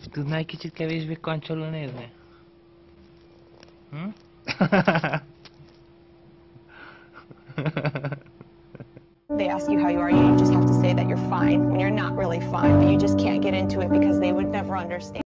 Tudnál egy kicsit kevésbé kancsolul nézni? Hm? They ask you how you are, you just have to say that you're fine when you're not really fine, but you just can't get into it because they would never understand.